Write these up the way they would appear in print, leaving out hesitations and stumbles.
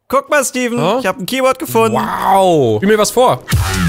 Guck mal, Steven, ich habe ein Keyboard gefunden. Wow. Spiel mir was vor.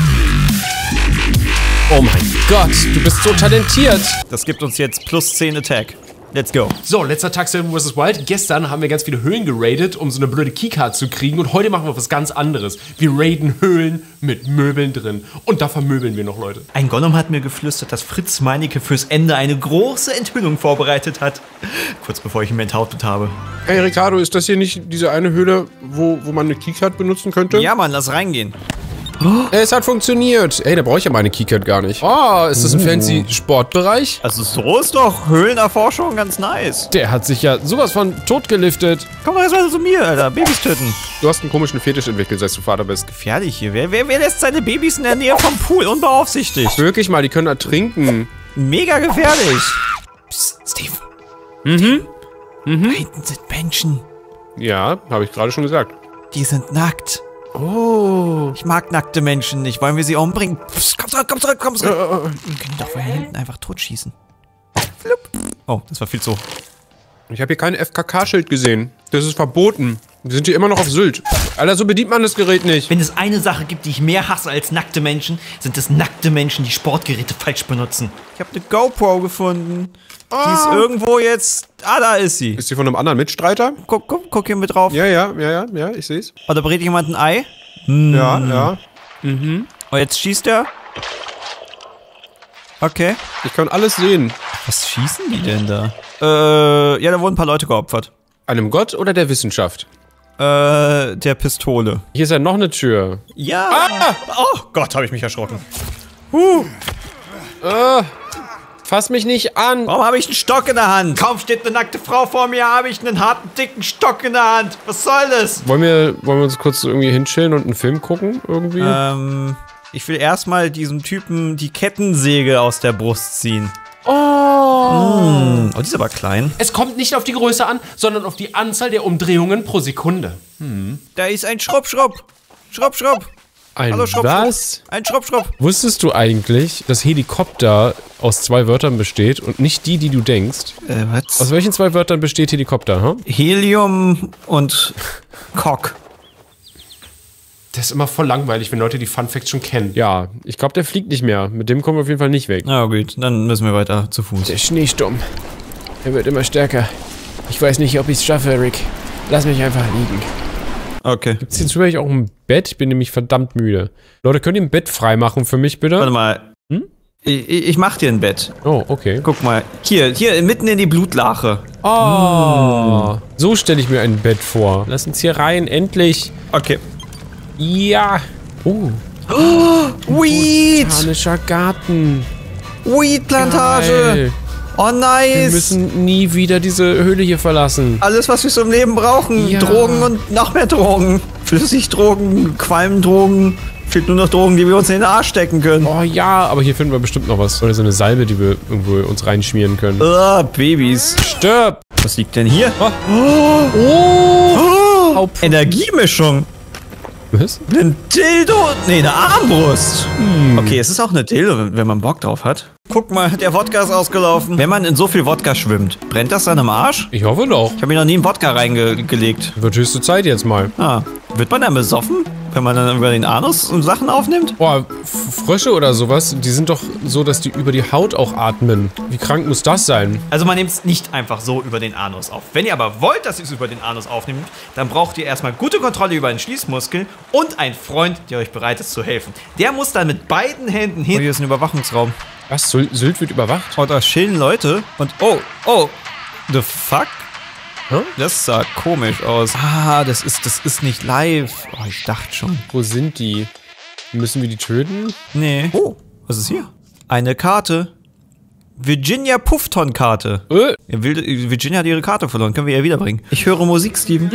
Oh mein Gott, du bist so talentiert. Das gibt uns jetzt plus 10 Attack. Let's go. So, letzter Tag Seven vs. Wild. Gestern haben wir ganz viele Höhlen geradet, um so eine blöde Keycard zu kriegen. Und heute machen wir was ganz anderes. Wir raiden Höhlen mit Möbeln drin. Und da vermöbeln wir noch, Leute. Ein Gollum hat mir geflüstert, dass Fritz Meinecke fürs Ende eine große Enthüllung vorbereitet hat. Kurz bevor ich ihn enthauptet habe. Hey Ricardo, ist das hier nicht diese eine Höhle, wo man eine Keycard benutzen könnte? Ja, Mann, lass reingehen. Es hat funktioniert. Ey, da brauche ich ja meine Keycard gar nicht. Oh, ist das ein fancy Sportbereich? Also so ist doch Höhlenerforschung ganz nice. Der hat sich ja sowas von totgeliftet. Komm doch erstmal zu mir, Alter. Babys töten. Du hast einen komischen Fetisch entwickelt, seit du Vater bist. Gefährlich hier. Wer lässt seine Babys in der Nähe vom Pool unbeaufsichtigt? Wirklich mal, die können ertrinken. Mega gefährlich. Psst, Steve. Da hinten sind Menschen. Ja, habe ich gerade schon gesagt. Die sind nackt. Oh. Ich mag nackte Menschen nicht. Wollen wir sie umbringen? Psst, komm zurück, komm zurück, komm zurück. Wir können doch von hier hinten einfach totschießen. Flup. Oh, das war viel zu hoch. Ich habe hier kein FKK-Schild gesehen. Das ist verboten. Wir sind hier immer noch auf Sylt. Alter, so bedient man das Gerät nicht. Wenn es eine Sache gibt, die ich mehr hasse als nackte Menschen, sind es nackte Menschen, die Sportgeräte falsch benutzen. Ich habe eine GoPro gefunden. Die ist irgendwo jetzt... Ah, da ist sie. Ist die von einem anderen Mitstreiter? Guck hier mit drauf. Ja, ich seh's. Oder brät jemand ein Ei? Ja. Und jetzt schießt er. Okay. Ich kann alles sehen. Was schießen die denn da? Ja, da wurden ein paar Leute geopfert. Einem Gott oder der Wissenschaft? Der Pistole. Hier ist ja noch eine Tür. Ja. Ah! Oh Gott, habe ich mich erschrocken. Fass mich nicht an. Warum habe ich einen Stock in der Hand? Kaum steht eine nackte Frau vor mir, habe ich einen harten, dicken Stock in der Hand. Was soll das? Wollen wir uns kurz irgendwie hinchillen und einen Film gucken irgendwie? Ich will erstmal diesem Typen die Kettensäge aus der Brust ziehen. Oh. Oh, die ist aber klein. Es kommt nicht auf die Größe an, sondern auf die Anzahl der Umdrehungen pro Sekunde. Da ist ein Schrupp. Ein Hallo, Schrupp. was? Ein Schrupp. Wusstest du eigentlich, dass Helikopter aus 2 Wörtern besteht und nicht die du denkst? Was? Aus welchen 2 Wörtern besteht Helikopter, hm? Helium und Cock. Das ist immer voll langweilig, wenn Leute die Fun Facts schon kennen. Ja, ich glaube, der fliegt nicht mehr. Mit dem kommen wir auf jeden Fall nicht weg. Na gut, dann müssen wir weiter zu Fuß. Der Schneesturm. Er wird immer stärker. Ich weiß nicht, ob ich es schaffe, Rick. Lass mich einfach liegen. Okay. Gibt's hier zufällig auch ein Bett? Ich bin nämlich verdammt müde. Leute, könnt ihr ein Bett freimachen für mich, bitte? Warte mal. Ich mach dir ein Bett. Oh, okay. Guck mal. Hier, mitten in die Blutlache. Oh. So stelle ich mir ein Bett vor. Lass uns hier rein, endlich. Okay. Ja. Oh. Weed! Botanischer Garten. Weed-Plantage! Geil. Oh, nice! Wir müssen nie wieder diese Höhle hier verlassen. Alles, was wir so im Leben brauchen. Ja. Drogen und noch mehr Drogen. Flüssigdrogen, Qualmdrogen. Fehlt nur noch Drogen, die wir uns in den Arsch stecken können. Oh ja, aber hier finden wir bestimmt noch was. Oder so eine Salbe, die wir irgendwo uns reinschmieren können. Babys. Stirb! Was liegt denn hier? Oh! Energiemischung. Was? Ein Dildo? Nee, eine Armbrust. Okay, es ist auch eine Dildo, wenn man Bock drauf hat. Guck mal, der Wodka ist ausgelaufen. Wenn man in so viel Wodka schwimmt, brennt das dann im Arsch? Ich hoffe doch. Ich habe mir noch nie einen Wodka reingelegt. Wird höchste Zeit jetzt mal. Ah, wird man dann besoffen, wenn man dann über den Anus und Sachen aufnimmt? Boah, Frösche oder sowas, die sind doch so, dass die über die Haut auch atmen. Wie krank muss das sein? Also man nimmt es nicht einfach so über den Anus auf. Wenn ihr aber wollt, dass ihr es über den Anus aufnimmt, dann braucht ihr erstmal gute Kontrolle über den Schließmuskel und einen Freund, der euch bereit ist zu helfen. Der muss dann mit beiden Händen hin... Oh, hier ist ein Überwachungsraum. Was? Sylt wird überwacht? Oh, da chillen Leute und... Oh, the fuck? Hä? Das sah komisch aus. Ah, das ist nicht live. Oh, ich dachte schon. Wo sind die? Müssen wir die töten? Nee. Oh, was ist hier? Eine Karte. Virginia Puffton-Karte. Ja, Virginia hat ihre Karte verloren. Können wir ihr wiederbringen. Ich höre Musik, Steven.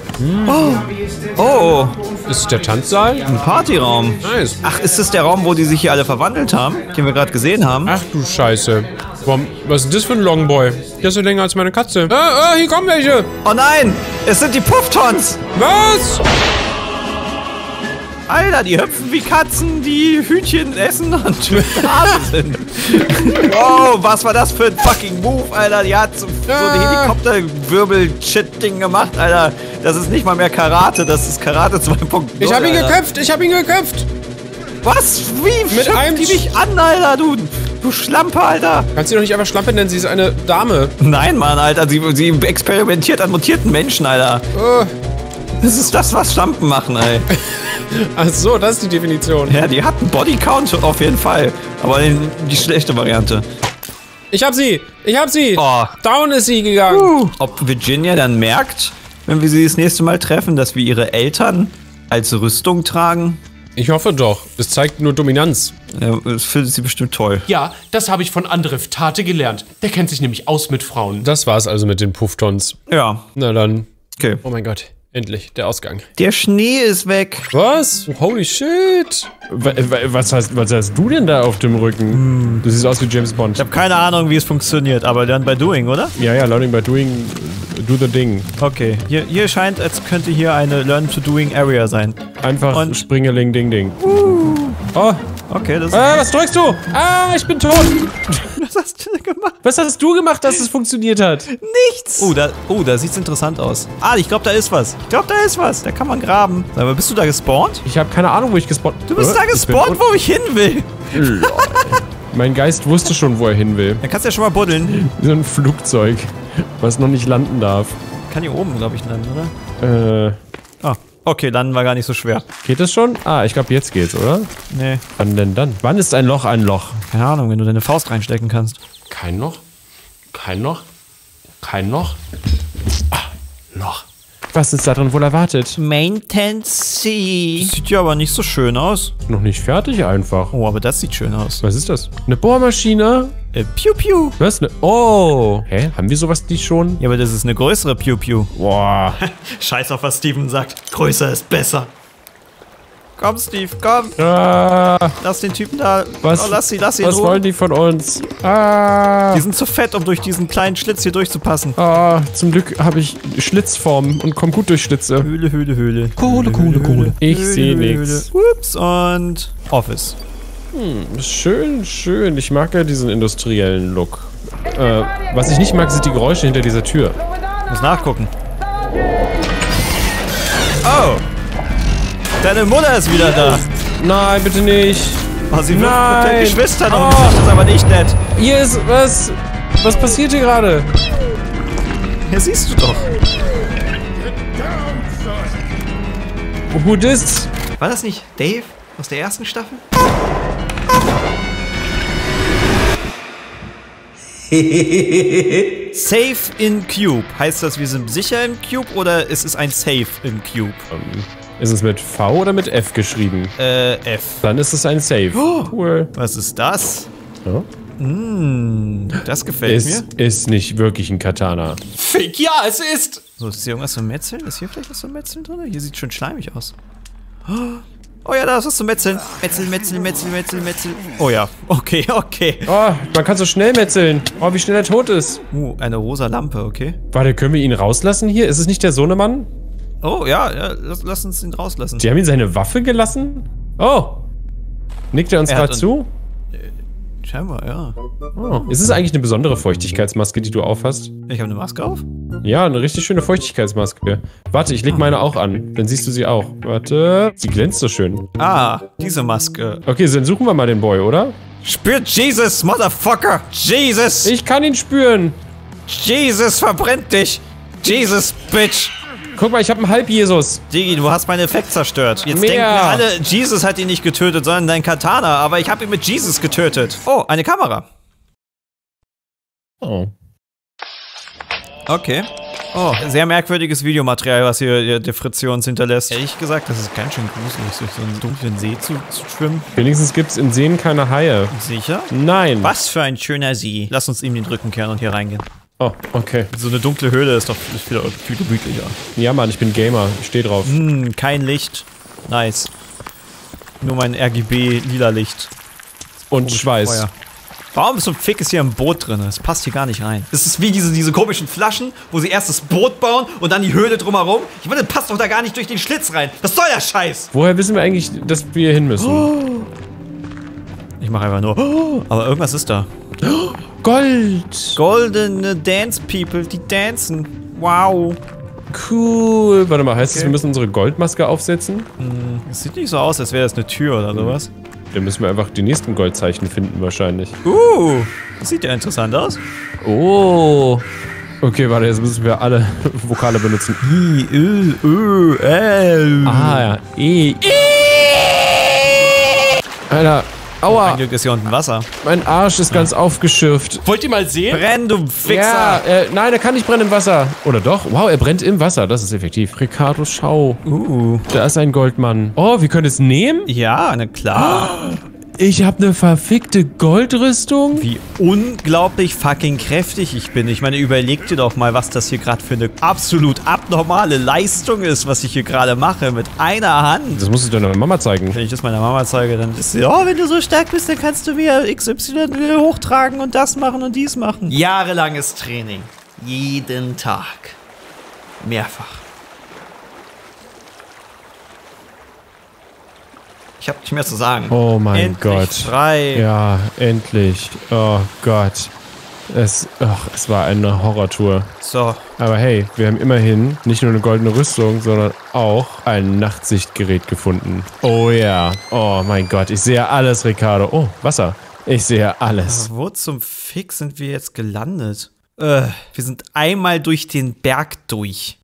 Oh. Ist es der Tanzsaal? Ein Partyraum. Nice. Ach, ist das der Raum, wo die sich hier alle verwandelt haben? Den wir gerade gesehen haben? Ach du Scheiße. Was ist denn das für ein Longboy? Der ist so länger als meine Katze. Hier kommen welche. Oh nein, es sind die Pufftons. Was? Alter, die hüpfen wie Katzen, die Hühnchen essen und Hase sind. Oh, was war das für ein fucking Move, Alter? Die hat so ein Helikopterwirbel-Shit-Ding gemacht, Alter. Das ist nicht mal mehr Karate, das ist Karate 2.0. Ich hab ihn geköpft, ich hab ihn geköpft. Was? Wie? Mit einem die dich an, Alter, du Schlampe, Alter. Kannst du doch nicht einfach Schlampe nennen, sie ist eine Dame. Nein, Mann, Alter, sie experimentiert an mutierten Menschen, Alter. Das ist das, was Schlampen machen, ey. Ach so, das ist die Definition. Ja, die hat einen Bodycount auf jeden Fall. Aber die schlechte Variante. Ich hab sie! Ich hab sie! Oh. Down ist sie gegangen. Ob Virginia dann merkt, wenn wir sie das nächste Mal treffen, dass wir ihre Eltern als Rüstung tragen? Ich hoffe doch. Das zeigt nur Dominanz. Ja, das findet sie bestimmt toll. Ja, das habe ich von Andref Tate gelernt. Der kennt sich nämlich aus mit Frauen. Das war's also mit den Pufftons. Ja. Na dann. Okay. Oh mein Gott. Endlich, der Ausgang. Der Schnee ist weg. Was? Holy shit. Was hast du denn da auf dem Rücken? Du siehst aus wie James Bond. Ich habe keine Ahnung, wie es funktioniert, aber dann bei Doing, oder? Ja, learning by doing, do the ding. Okay, hier scheint, als könnte hier eine Learn to Doing Area sein. Einfach Und- Springeling Ding Ding. Oh, Okay, das was drückst du? Ah, ich bin tot. Was hast du denn gemacht? Was hast du gemacht, dass es funktioniert hat? Nichts! Da sieht's interessant aus. Ah, ich glaube, da ist was. Da kann man graben. Sag mal, bist du da gespawnt? Ich habe keine Ahnung, wo ich gespawnt bin. Du bist da gespawnt, wo ich hin will. Mein Geist wusste schon, wo er hin will. Da kannst du ja schon mal buddeln. So ein Flugzeug, was noch nicht landen darf. Kann hier oben, glaube ich, landen, oder? Ah, okay, landen war gar nicht so schwer. Geht das schon? Ah, ich glaube, jetzt geht's, oder? Nee, Wann denn dann? Wann ist ein Loch ein Loch? keine Ahnung, wenn du deine Faust reinstecken kannst. Kein Loch? Kein Loch? Kein Loch? Ah, Loch. Was ist da drin wohl erwartet? Maintenance C. Sieht ja aber nicht so schön aus. Noch nicht fertig einfach. Oh, aber das sieht schön aus. Was ist das? Eine Bohrmaschine? Piu Piu. Was? Oh. Hä? Haben wir sowas nicht schon? Ja, aber das ist eine größere Piu Piu. Boah. Scheiß auf, was Steven sagt. Größer ist besser. Komm, Steve, komm. Ah, Lass den Typen da. was, Oh, lass sie in was Ruhe. wollen die von uns? Ah. Die sind zu fett, um durch diesen kleinen Schlitz hier durchzupassen. Ah, zum Glück habe ich Schlitzform und komme gut durch Schlitze. Höhle. Kohle. Ich sehe nichts. Ups, und Office. Schön. Ich mag ja diesen industriellen Look. Was ich nicht mag, sind die Geräusche hinter dieser Tür. Muss nachgucken. Oh. Deine Mutter ist wieder da. Nein, bitte nicht. Oh, sie wirft mit Nein. den Geschwistern um. Oh. Das ist aber nicht nett. Hier ist was. Was passiert hier gerade? Hier siehst du doch. Who this? War das nicht Dave aus der ersten Staffel? Safe in Cube. Heißt das, wir sind sicher im Cube oder ist es ein Safe im Cube? Ist es mit V oder mit F geschrieben? F. Dann ist es ein Save. Cool. Was ist das? Ja. Das gefällt mir. Es ist nicht wirklich ein Katana. Fake, ja, es ist. So, ist hier irgendwas zum Metzeln? Ist hier vielleicht was zum Metzeln drin? Hier sieht schon schleimig aus. Oh ja, da ist was zum Metzeln. Metzel. Oh ja, okay. Oh, man kann so schnell metzeln. Oh, wie schnell er tot ist. Eine rosa Lampe, okay. Warte, können wir ihn rauslassen hier? Ist es nicht der Sohnemann? Oh ja, lass uns ihn rauslassen. Die haben ihm seine Waffe gelassen? Oh. Nickt er uns Er hat gerade zu? Scheinbar, ja. Oh. Ist es eigentlich eine besondere Feuchtigkeitsmaske, die du aufhast? Ich habe eine Maske auf? Ja, eine richtig schöne Feuchtigkeitsmaske. Warte, ich leg meine auch an. Dann siehst du sie auch. Warte. Sie glänzt so schön. Ah, diese Maske. Okay, dann suchen wir mal den Boy, oder? Spürt Jesus, Motherfucker! Jesus! Ich kann ihn spüren. Jesus verbrennt dich! Jesus, Bitch! Guck mal, ich habe einen Halb-Jesus. Digi, du hast meinen Effekt zerstört. Jetzt Mehr. denken alle, Jesus hat ihn nicht getötet, sondern dein Katana, aber ich habe ihn mit Jesus getötet. Oh, eine Kamera. Oh. Okay. Oh, sehr merkwürdiges Videomaterial, was hier der Fritz uns hinterlässt. Ehrlich gesagt, das ist ganz schön gruselig, durch so einen dunklen See zu schwimmen. Wenigstens gibt's in Seen keine Haie. Sicher? Nein. Was für ein schöner See. Lass uns ihm den Rücken kehren und hier reingehen. Oh, okay. So eine dunkle Höhle ist doch viel gemütlicher. Ja, Mann, ich bin Gamer. Ich steh drauf. Kein Licht. Nice. Nur mein RGB-lila Licht. Und Schweiß. Feuer. Warum zum Fick ist hier ein Boot drin? Das passt hier gar nicht rein. Das ist wie diese komischen Flaschen, wo sie erst das Boot bauen und dann die Höhle drumherum. Ich meine, das passt doch da gar nicht durch den Schlitz rein. Was soll der Scheiß? Woher wissen wir eigentlich, dass wir hier hin müssen? Ich mache einfach nur. Aber irgendwas ist da. Gold! Goldene Dance People, die dancen. Wow. Cool. Warte mal, heißt das, wir müssen unsere Goldmaske aufsetzen? Das sieht nicht so aus, als wäre das eine Tür oder sowas. Dann müssen wir einfach die nächsten Goldzeichen finden wahrscheinlich. Das sieht ja interessant aus. Oh. Okay, warte, jetzt müssen wir alle Vokale benutzen. I, Ö, Ö, L. Ah, ja. E. Alter, aua. Ein Glück ist hier unten Wasser. Mein Arsch ist ganz aufgeschürft. Wollt ihr mal sehen? Brenn, du Fixer. Ja, nein, er kann nicht brennen im Wasser. Oder doch? Wow, er brennt im Wasser. Das ist effektiv. Ricardo, schau. Da ist ein Goldmann. Oh, wir können es nehmen? Ja, na klar. Ich habe eine verfickte Goldrüstung. Wie unglaublich fucking kräftig ich bin. Ich meine, überleg dir doch mal, was das hier gerade für eine absolut abnormale Leistung ist, was ich hier gerade mache mit einer Hand. Das musst du deiner Mama zeigen. Wenn ich das meiner Mama zeige, dann ist sie, oh, wenn du so stark bist, dann kannst du mir XY hochtragen und das machen und dies machen. Jahrelanges Training. Jeden Tag. Mehrfach. Ich hab nicht mehr zu sagen. Oh mein Endlich Gott. Frei. Ja, endlich. Oh Gott. Es war eine Horrortour. So. Aber hey, wir haben immerhin nicht nur eine goldene Rüstung, sondern auch ein Nachtsichtgerät gefunden. Oh ja. Oh mein Gott, ich sehe alles, Ricardo. Oh, Wasser. Ich sehe alles. Aber wo zum Fick sind wir jetzt gelandet? Wir sind einmal durch den Berg durch.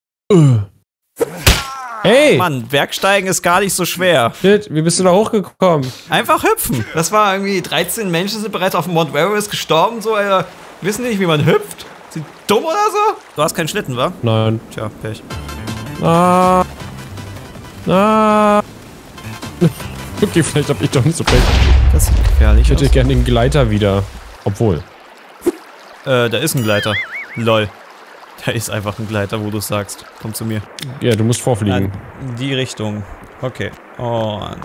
Hey! Mann, Bergsteigen ist gar nicht so schwer. Shit, wie bist du da hochgekommen? Einfach hüpfen. Das war irgendwie 13 Menschen sind bereits auf dem Mount Everest gestorben. So, wissen nicht, wie man hüpft? Sind dumm oder so? Du hast keinen Schlitten, wa? Nein. Tja, Pech. Okay, vielleicht hab ich doch nicht so Pech. Das sieht gefährlich Ich hätte aus. gerne den Gleiter wieder. Obwohl. Da ist ein Gleiter. Lol. Da ist einfach ein Gleiter, wo du sagst. Komm zu mir. Ja, du musst vorfliegen. In die Richtung. Okay. Und...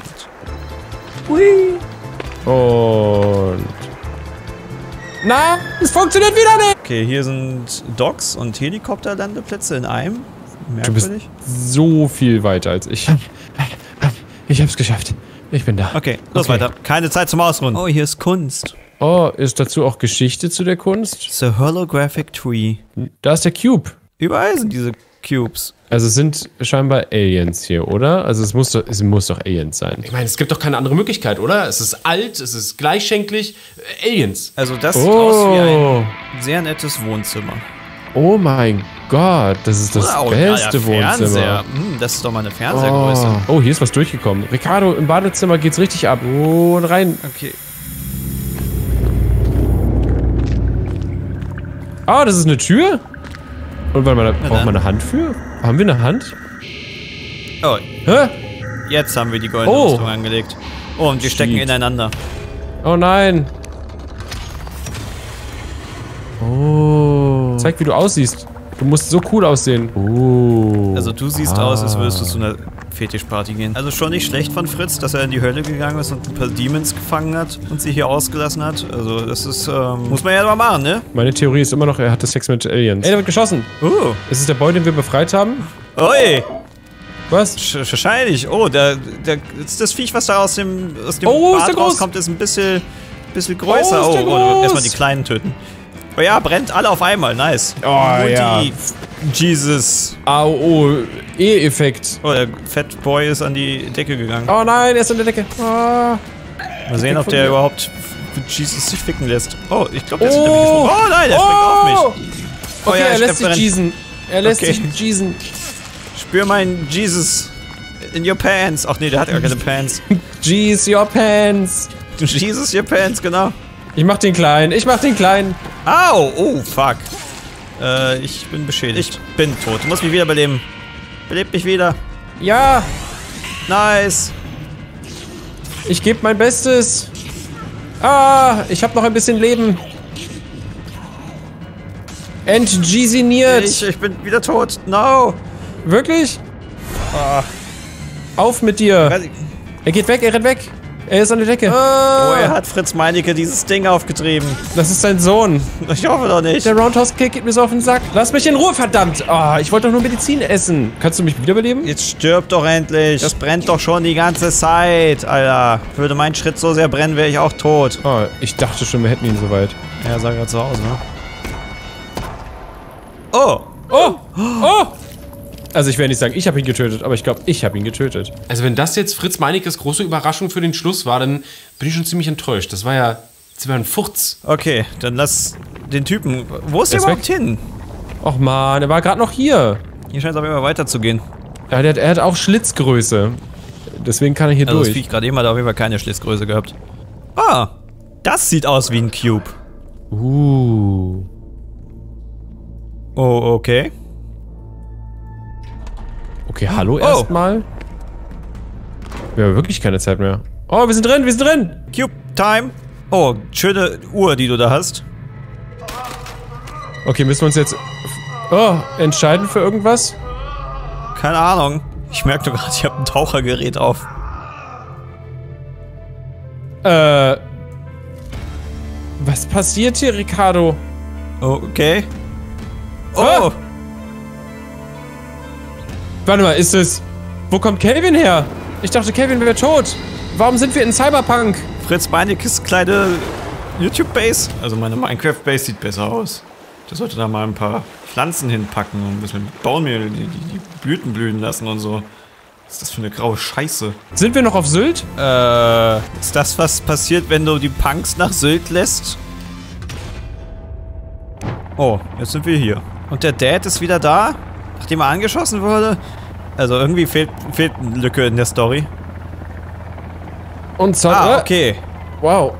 Und... Nein, es funktioniert wieder nicht! Okay, hier sind Docks und Helikopterlandeplätze in einem. Du bist Merkwürdig. so viel weiter als ich. Ich hab's geschafft. Ich bin da. Okay, los weiter. Keine Zeit zum Ausruhen. Oh, hier ist Kunst. Oh, ist dazu auch Geschichte zu der Kunst? The Holographic Tree. Da ist der Cube. Überall sind diese Cubes. Also es sind scheinbar Aliens hier, oder? Also es muss doch Aliens sein. Ich meine, es gibt doch keine andere Möglichkeit, oder? Es ist alt, es ist gleichschenklich. Aliens. Also das sieht aus wie ein sehr nettes Wohnzimmer. Oh mein Gott, das ist das beste Wohnzimmer. Das ist doch mal eine Fernsehgröße. Oh, hier ist was durchgekommen. Ricardo, im Badezimmer geht's richtig ab. Und rein. Okay. Ah, das ist eine Tür? Und warte mal, da braucht man eine Hand für? Haben wir eine Hand? Oh, Hä? jetzt haben wir die goldene Rüstung angelegt. Oh, und wir stecken Shit. ineinander. Oh nein. Oh. Zeig, wie du aussiehst. Du musst so cool aussehen. Oh. Also du siehst aus, als würdest du zu einer Fetischparty gehen. Also schon nicht schlecht von Fritz, dass er in die Hölle gegangen ist und ein paar Demons gefangen hat und sie hier ausgelassen hat. Also das ist, muss man ja mal machen, ne? Meine Theorie ist immer noch, er hatte Sex mit Aliens. Ey, der wird geschossen. Ist es der Boy, den wir befreit haben? Oi! Was? Wahrscheinlich. Oh, das Viech, was da aus dem Oh, ist Bad der groß? rauskommt, ist ein bisschen größer. Oh, ist der groß? Erstmal die Kleinen töten. Oh ja, brennt alle auf einmal. Nice. Oh, ja. Jesus. Oh, E-Effekt. Oh, der Fat Boy ist an die Decke gegangen. Oh nein, er ist an der Decke. Oh. Mal sehen, ob von der mir. überhaupt mit Jesus sich ficken lässt. Oh, ich glaube, der ist hinter mir gesprungen. Oh nein, der springt auf mich. Oh, Okay, ja, er lässt sich brennt. jeasen. Er lässt Okay. sich jeasen. Spür meinen Jesus in your pants. Ach nee, der hat gar keine Pants. Jeez, your pants. Jesus, your pants, genau. Ich mach den kleinen. Ich mach den kleinen. Au! Oh, fuck. Ich bin beschädigt. Ich bin tot. Du musst mich wiederbeleben. Belebt mich wieder. Ja, Nice. ich gebe mein Bestes. Ah, ich habe noch ein bisschen Leben. Entjeasiniert. Ich bin wieder tot. No. Wirklich? Ah. Auf mit dir. Er geht weg, er rennt weg. Er ist an der Decke. Woher hat Fritz Meinecke dieses Ding aufgetrieben? Das ist sein Sohn. Ich hoffe doch nicht. Der Roundhouse-Kick geht mir so auf den Sack. Lass mich in Ruhe, verdammt. Oh, ich wollte doch nur Medizin essen. Kannst du mich wiederbeleben? Jetzt stirb doch endlich. Das brennt doch schon die ganze Zeit, Alter. Würde mein Schritt so sehr brennen, wäre ich auch tot. Oh, ich dachte schon, wir hätten ihn soweit. Ja, sah gerade so aus, ne? Oh! Oh! Oh! Also ich werde nicht sagen, ich habe ihn getötet, aber ich glaube, ich habe ihn getötet. Also wenn das jetzt Fritz Meinekes große Überraschung für den Schluss war, dann bin ich schon ziemlich enttäuscht. Das war ein Furz. Okay, dann lass den Typen... Wo ist der ist überhaupt hin? Och man, er war gerade noch hier. Hier scheint es aber immer weiter zu gehen. Ja, er hat auch Schlitzgröße. Deswegen kann er hier Also das durch. Viech gerade eben hat auf jeden Fall keine Schlitzgröße gehabt. Ah! Das sieht aus wie ein Cube. Oh, okay. Okay, hallo erstmal. Wir haben wirklich keine Zeit mehr. Oh, wir sind drin, wir sind drin! Cube Time. Oh, schöne Uhr, die du da hast. Okay, müssen wir uns jetzt entscheiden für irgendwas? Keine Ahnung. Ich merke doch gerade, ich habe ein Tauchergerät auf. Was passiert hier, Ricardo? Oh, okay. Oh! Ah! Warte mal, ist es... Wo kommt Kelvin her? Ich dachte, Kelvin wäre tot. Warum sind wir in Cyberpunk? Fritz Meinekes kleine YouTube-Base. Also meine Minecraft-Base sieht besser aus. Der sollte da mal ein paar Pflanzen hinpacken und ein bisschen Baummehl, die Blüten blühen lassen und so. Was ist das für eine graue Scheiße? Sind wir noch auf Sylt? Ist das, was passiert, wenn du die Punks nach Sylt lässt? Oh, jetzt sind wir hier. Und der Dad ist wieder da, nachdem er angeschossen wurde? Also irgendwie fehlt eine Lücke in der Story. Und zwar... Ah, okay. Wow.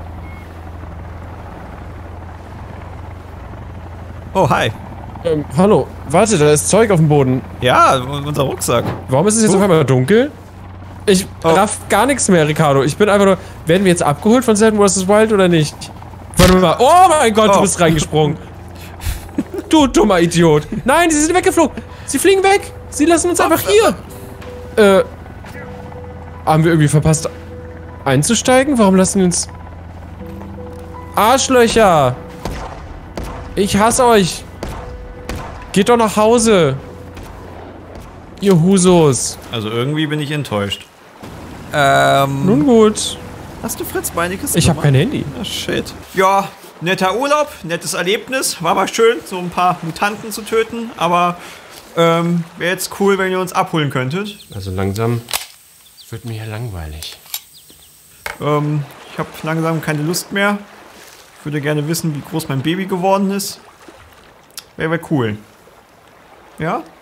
Oh, hi. Hallo. Warte, da ist Zeug auf dem Boden. Ja, unser Rucksack. Warum ist es jetzt auf einmal dunkel? Ich raff gar nichts mehr, Ricardo. Ich bin einfach nur... Werden wir jetzt abgeholt von Zelda vs. Wild oder nicht? Warte mal. Oh mein Gott, du bist reingesprungen. Du dummer Idiot. Nein, sie sind weggeflogen. Sie fliegen weg. Sie lassen uns einfach hier. Haben wir irgendwie verpasst einzusteigen? Warum lassen wir uns... Arschlöcher. Ich hasse euch. Geht doch nach Hause. Ihr Husos. Also irgendwie bin ich enttäuscht. Nun gut. Hast du Fritz Meinekes? Ich habe kein Handy. Ah, shit. Ja, netter Urlaub, nettes Erlebnis. War mal schön, so ein paar Mutanten zu töten. Aber wäre jetzt cool, wenn ihr uns abholen könntet. Also langsam wird mir ja langweilig. Ich habe langsam keine Lust mehr. Ich würde gerne wissen, wie groß mein Baby geworden ist. Wäre cool. Ja?